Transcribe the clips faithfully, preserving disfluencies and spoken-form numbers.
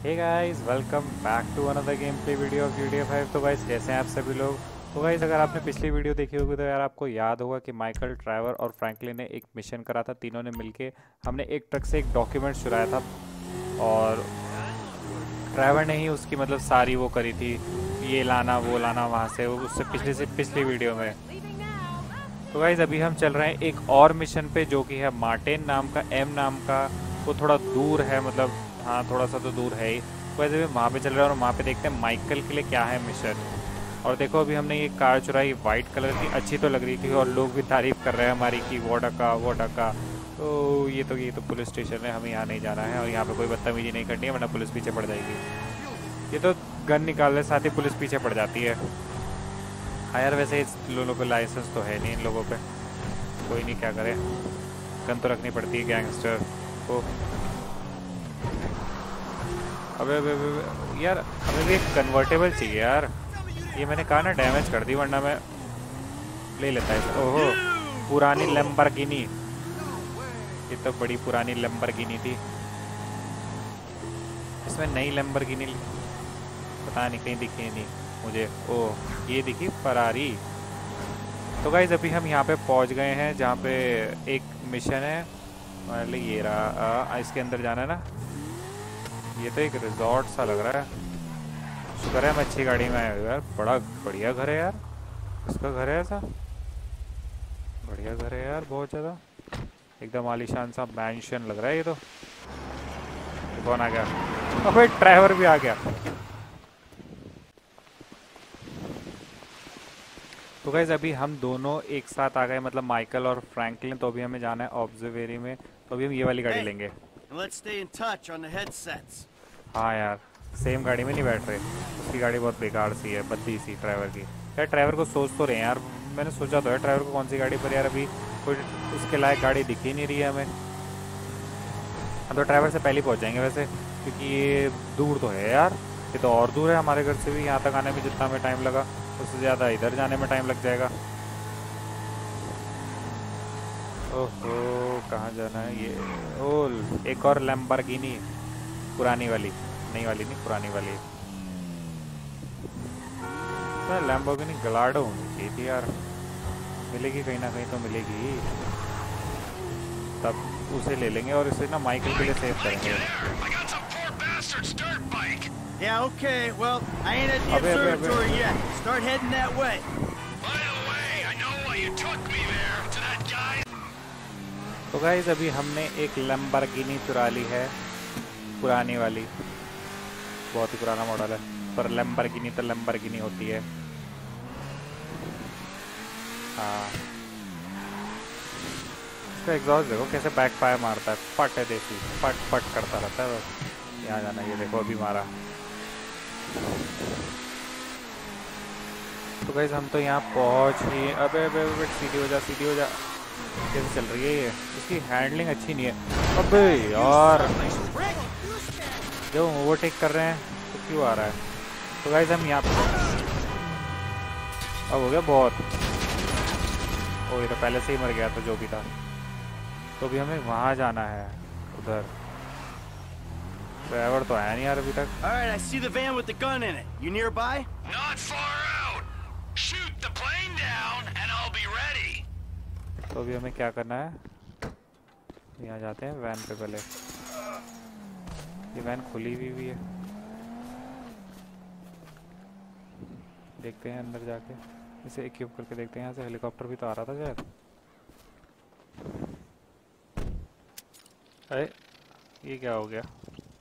Hey guys, welcome back to another gameplay video of G T A five. तो guys, कैसे हैं आप सभी लोग। तो गाइस, अगर आपने पिछली वीडियो देखी होगी तो यार आपको याद होगा कि माइकल, ट्रैवर और फ्रैंकलिन ने एक मिशन करा था। तीनों ने मिलके हमने एक ट्रक से एक डॉक्यूमेंट चुराया था और ट्रैवर ने ही उसकी मतलब सारी वो करी थी, ये लाना वो लाना वहाँ से, वो उससे पिछले से पिछली वीडियो में। तो गाइस, अभी हम चल रहे हैं एक और मिशन पे जो कि है मार्टिन नाम का, एम नाम का। वो थोड़ा दूर है, मतलब हाँ थोड़ा सा तो दूर है ही। तो वैसे भी वहाँ पे चल रहे हैं और वहाँ पे देखते हैं माइकल के लिए क्या है मिशन। और देखो, अभी हमने ये कार चुराई, वाइट कलर की, अच्छी तो लग रही थी और लोग भी तारीफ कर रहे हैं हमारी कि वो डका वो डका। तो ये तो ये तो पुलिस स्टेशन है, हमें यहाँ नहीं जाना है और यहाँ पे कोई बदतमीजी नहीं करनी है वरना पुलिस पीछे पड़ जाएगी। ये तो गन निकालने साथ ही पुलिस पीछे पड़ जाती है। हाँ यार, वैसे इस लोगों को लाइसेंस तो है नहीं इन लोगों पे। कोई नहीं, क्या करे, गन तो रखनी पड़ती है गैंगस्टर को। अबे अबे अबे अबे, यार हमें भी एक कन्वर्टेबल चाहिए यार। ये मैंने कहा ना, डैमेज कर दी वरना मैं ले लेता है। ओहो, पुरानी लैम्बोर्गिनी। ये तो बड़ी पुरानी लैम्बोर्गिनी थी। इसमें नई लैम्बोर्गिनी पता नहीं कहीं दिखी नहीं मुझे। ओह, ये दिखी फरारी। तो गाइज, अभी हम यहाँ पे पहुँच गए हैं जहाँ पे एक मिशन है हमारे लिए। ये रहा, आ, इसके अंदर जाना है ना। ये तो एक रिजॉर्ट सा लग रहा है। शुक्र है हम अच्छी गाड़ी में आए हुए यार। बड़ा बढ़िया घर है यार। इसका घर है ऐसा बढ़िया घर है यार, बहुत ज़्यादा एकदम आलीशान सा मैंशन लग रहा है ये तो। ये कौन आ गया? अबे ड्राइवर भी आ गया। तो गाइज, अभी हम दोनों एक साथ आ गए, मतलब माइकल और फ्रैंकलिन। तो अभी हमें जाना है ऑब्जर्वेरी में। तो अभी हम ये वाली गाड़ी Hey, लेंगे। and let's stay in touch on the headsets. हाँ यार, सेम गाड़ी में नहीं बैठ रहे। उसकी गाड़ी बहुत बेकार सी है, बद्दी सी ड्राइवर की। यार ड्राइवर को सोच तो रहे हैं यार। मैंने सोचा तो है ड्राइवर को कौन सी गाड़ी पर, यार अभी कोई उसके लायक गाड़ी दिख ही नहीं रही है हमें। हम तो ड्राइवर से पहले ही पहुँच जाएंगे वैसे, क्योंकि ये दूर तो है यार। ये तो और दूर है हमारे घर से भी। यहाँ तक आने में जितना हमें टाइम लगा उससे ज़्यादा इधर जाने में टाइम लग जाएगा। ओहो, कहाँ जाना है ये? ओ, एक और लैम्बोर्गिनी, पुरानी वाली, नई वाली नहीं, पुरानी वाली। तो लैम्बोर्गिनी गलाडो होनी चाहिए थी यार। मिलेगी कहीं ना कहीं तो मिलेगी, तब उसे ले लेंगे और इसे ना माइकल के लिए सेव करेंगे। Yeah, okay. Well, I ain't at the अबे अबे अबे, observatory yet. Start heading that way. By the way, I know why you took me there to that guy. तो गाइस, अभी हमने एक लैम्बोर्गिनी चुरा ली है, पुरानी वाली। बहुत ही पुराना मॉडल है, पर लैम्बोर्गिनी तो लैम्बोर्गिनी होती है। हाँ, इसका एग्जॉस्ट देखो कैसे बैक फायर मारता है। फट है देसी, फट फट करता रहता है बस। यहाँ जाना, ये देखो अभी मारा। तो गाइस, हम तो यहाँ पहुँच ही। अबे अबे अबे, सीधी हो जा, सीधी हो जा। कैसे चल रही है ये? इसकी हैंडलिंग अच्छी नहीं है। अबे यार, जब हम ओवरटेक कर रहे हैं तो क्यों आ रहा है? तो गाइस, हम यहाँ पे अब हो गया बहुत। ओ, ये तो पहले से ही मर गया था जो भी था। तो अभी हमें वहाँ जाना है, उधर। ड्राइवर तो आया नहीं यार अभी तक। All right, I see the van with the gun in it. You nearby? Not far out. Shoot the plane down and I'll be ready. तो अभी हमें क्या करना है? यहाँ जाते हैं वैन पे पहले। ये वैन खुली हुई भी है, देखते हैं अंदर जाके। इसे इक्विप करके देखते हैं। यहाँ से हेलीकॉप्टर भी तो आ रहा था शायद। अरे ये क्या हो गया?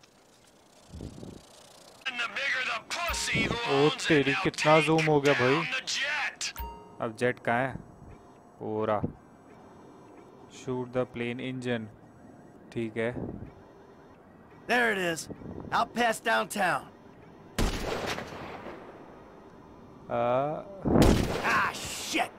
And the bigger the pussy who oh owns it. तेरी, Now कितना take जूम हो गया भाई। down the jet. अब जेट कहाँ है? पूरा शूट द प्लेन इंजन। ठीक है। There it is. Out past downtown. Ah, Ah, shit.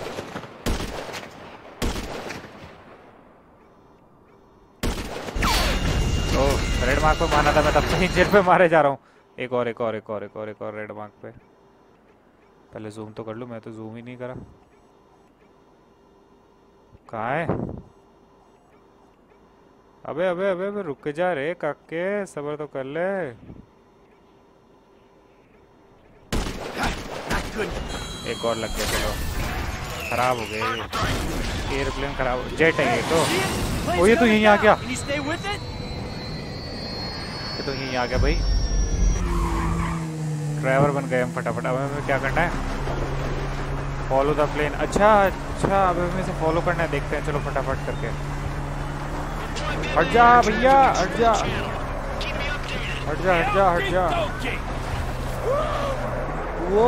Oh, red mark पे मारना था मैं, तब से इंजन पे मारे जा रहा हूँ। एक और एक और एक और एक और एक और रेड मार्क पे। पहले जूम तो कर लूँ, मैं तो जूम ही नहीं करा। कहाँ है? अबे अबे अबे अबे रुक जा रे काके, सबर तो कर ले। एक और लग गया, चलो खराब हो गए, एयरप्लेन खराब हो, जेट है ये तो। ओ ये तो यहीं आ गया, ये तो यहीं आ गया भाई, ड्राइवर बन गए हम फटाफट। अब हमें क्या करना है, फॉलो द प्लेन। अच्छा अच्छा अब हमें इसे फॉलो करना है, देखते हैं चलो फटाफट करके। हट जा भैया, हट जा हट जा हट जा हट जा। वो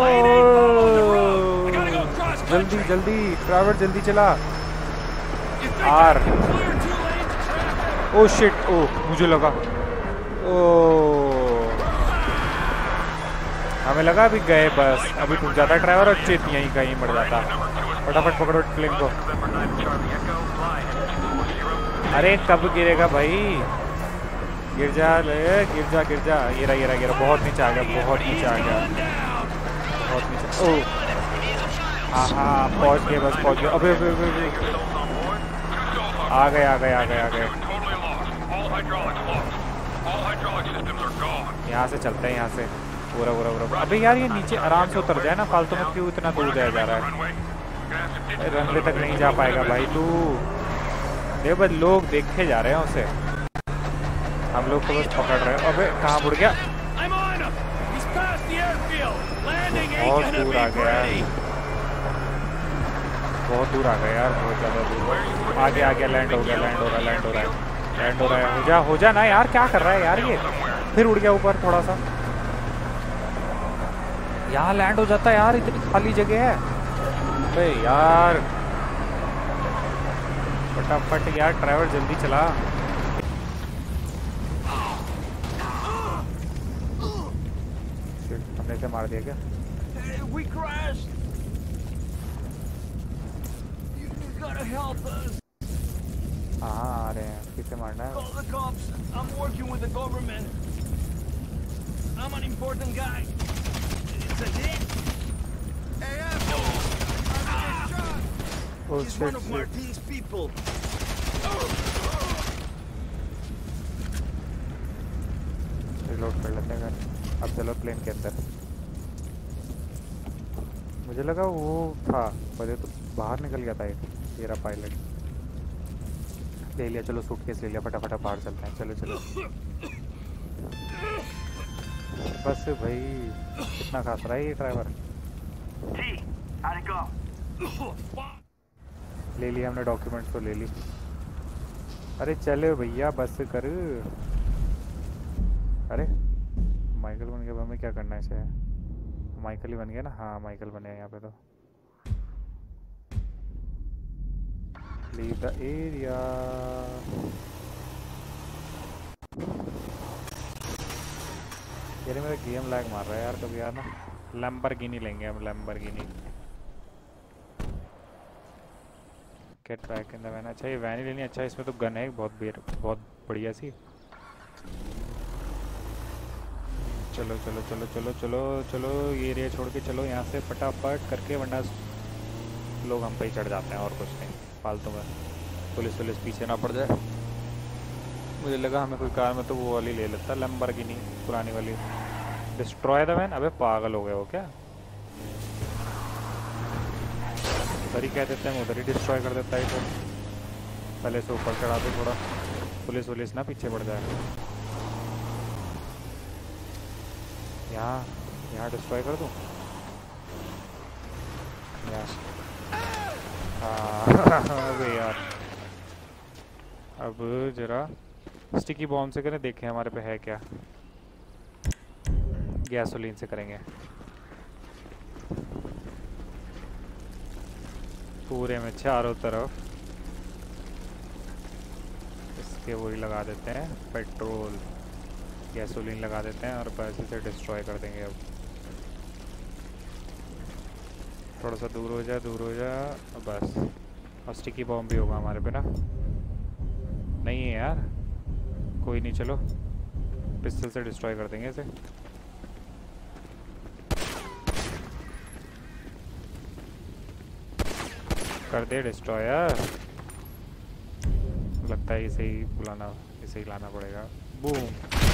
जल्दी जल्दी ड्राइवर जल्दी चला। आर ओ शिट, ओ मुझे लगा, ओ हमें लगा अभी गए बस, अभी टूट जाता ड्राइवर और चेत यहीं कहीं मर जाता। फटाफट पकड़ो प्लेन को। अरे कब गिरेगा भाई, गिर जा ले, गिर जा गिर जा। ये रहा ये रहा ये रहा, बहुत नीचे आ गया, बहुत नीचे आ गया, बहुत नीचे। ओ हाँ हाँ पहुंच गए, बस पहुंच गए। अबे अबे अबे आ गए आ गए आ गए आ गए। यहाँ से चलते हैं, यहाँ से पूरा पूरा पूरा। अबे यार ये नीचे आराम से उतर जाए ना, फालतू में क्यों इतना दूर जाया जा रहा है। रनवे तक नहीं जा पाएगा भाई तू, देख बस लोग देखे जा रहे हैं उसे, हम लोग तो बस पकड़ रहे हैं। अबे कहाँ मुड़ गया, बहुत दूर आ गया, बहुत दूर आ गया यार, बहुत ज़्यादा दूर। आगे आ गया, लैंड हो गया, लैंड हो रहा है, लैंड हो रहा है, लैंड हो रहा है। हो जा हो जा ना यार, क्या कर रहा है यार ये, फिर उड़ गया ऊपर थोड़ा सा। यहाँ लैंड हो जाता है यार, इतनी खाली जगह है। अबे यार फटाफट यार ड्राइवर जल्दी चला। हमने इसे मार दिया क्या? We crashed. You gotta help us. हाँ आ रहे हैं, किसे मारना है? Call the cops. I'm working with the government. I'm an important guy. It's a hit. Hey, asshole! Oh He's shit, one of shit. Martin's people. Reload कर लेते हैं। अब चलो प्लेन के अंदर। मुझे लगा वो था, पहले तो बाहर निकल गया था एक। ये रहा पायलट, ले लिया, चलो सूटकेस ले लिया, फटाफट बाहर चलते हैं। चलो चलो बस भाई, कितना खास रहा है ये ड्राइवर। ले लिया हमने डॉक्यूमेंट्स तो ले ली। अरे चले भैया बस कर। अरे माइकल बन गया, हमें क्या करना है इसे? माइकल ही बन गया ना, हाँ माइकल बने हैं यहाँ पे तो। Leave the area. यार मेरा गेम लैग मार रहा है यार कभी यार ना। लैम्बोर्गिनी लेंगे हम, Lamborghini. Get back in the van. अच्छा ये वैन ही लेनी। अच्छा इसमें तो गन है बहुत बेर बहुत बढ़िया सी। चलो चलो चलो चलो चलो चलो ये एरिया छोड़ के चलो यहाँ से फटाफट करके, वरना लोग हम पे ही चढ़ जाते हैं और कुछ नहीं फालतू में। पुलिस पुलिस पीछे ना पड़ जाए। मुझे लगा हमें कोई कार में तो वो वाली ले लेता, लैम्बोर्गिनी पुरानी वाली। Destroy the van. अबे पागल हो गए हो क्या? उधर ही कह देते हैं, उधर ही डिस्ट्रॉय कर देता है। तो पहले से ऊपर चढ़ा दो थोड़ा, पुलिस वुलिस ना पीछे पड़ जाए। यहाँ यहाँ डिस्ट्रॉय कर दूँ यहाँ। हाँ अबे यार, अब जरा स्टिकी बॉम्ब से करें, देखें हमारे पे है क्या। गैसोलीन से करेंगे पूरे में चारों तरफ। इसके वही लगा देते हैं, पेट्रोल गैसोलीन लगा देते हैं और पैसे से डिस्ट्रॉय कर देंगे। अब थोड़ा सा दूर हो जा, दूर हो जा बस। और स्टिकी बॉम्ब भी होगा हमारे पे ना। नहीं है यार, कोई नहीं, चलो पिस्टल से डिस्ट्रॉय कर देंगे इसे। कर दे डिस्ट्रॉयर। लगता है इसे ही बुलाना, इसे ही लाना पड़ेगा। Boom,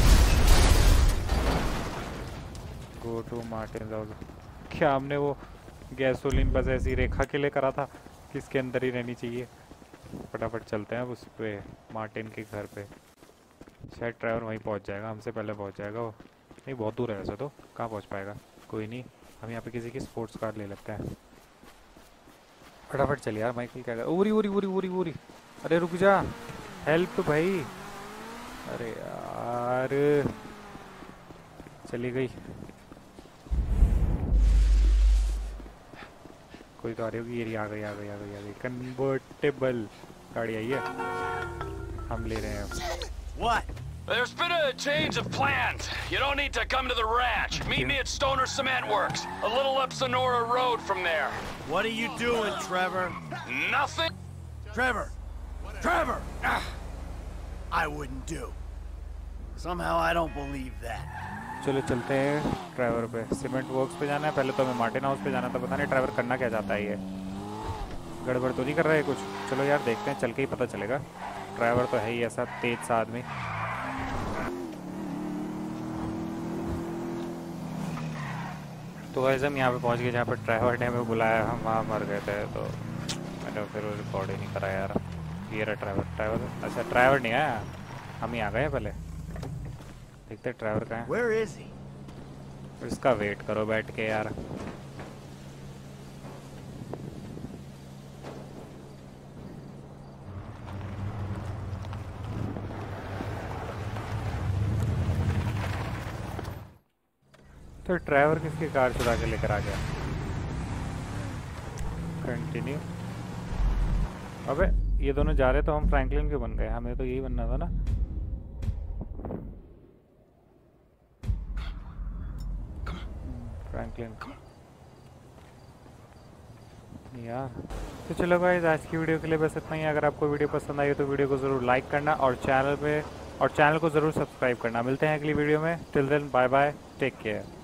go to Martin house. क्या हमने वो गैसोलीन बस ऐसी रेखा के लिए करा था कि इसके अंदर ही रहनी चाहिए? फटाफट चलते हैं उस पे, मार्टिन के घर पे। शायद ड्राइवर वहीं पहुंच जाएगा, हमसे पहले पहुंच जाएगा वो। नहीं, बहुत दूर है वैसे तो, कहाँ पहुंच पाएगा? कोई नहीं, हम यहाँ पे किसी की स्पोर्ट्स कार ले लेते हैं। फटाफट चल यार माइकल, क्या कर, उरी उरी उरी उरी उरी, अरे रुक जा, हेल्प भाई। अरे यार, चली गई। कोई तो आ रही होगी, ये आ गई आ गई आ गई आ गई। कन्वर्टेबल गाड़ी आई है, हम ले रहे हैं। What? There's been a change of plans. You don't need to come to the ranch. Meet me at Stoner Cement Works, a little up Sonora Road from there. What are you doing, Trevor? Nothing? Trevor! Trevor! Ah, I wouldn't do. Somehow I don't believe that. चलो चलते हैं driver पे। Cement works पे जाना है, पहले तो हमें मार्टिन हाउस पे जाना था। पता नहीं ड्राइवर करना क्या चाहता है, ये गड़बड़ तो नहीं कर रहा है कुछ? चलो यार देखते हैं, चल के ही पता चलेगा। ड्राइवर तो है ही ऐसा तेज सा आदमी। तो वैसे हम यहाँ पे पहुँच गए जहाँ पे ड्राइवर ने हमें बुलाया, हम वहाँ मर गए थे, तो मैंने फिर वो रिकॉर्ड ही नहीं करा यार। ये रहा ड्राइवर। ड्राइवर, अच्छा ड्राइवर नहीं आया, हम ही आ गए पहले। देखते ड्राइवर कहाँ है। Where is he? इसका वेट करो बैठ के यार। तो ड्राइवर किसकी कार चुरा के लेकर आ गया? कंटिन्यू। अबे ये दोनों जा रहे तो हम फ्रैंकलिन क्यों बन गए? हमें तो यही बनना था ना। फ्रैंकलिन यार। तो चलो गाइस, आज की वीडियो के लिए बस इतना ही। अगर आपको वीडियो पसंद आई तो वीडियो को ज़रूर लाइक करना और चैनल पे और चैनल को ज़रूर सब्सक्राइब करना। मिलते हैं अगली वीडियो में। Till then bye bye, take care.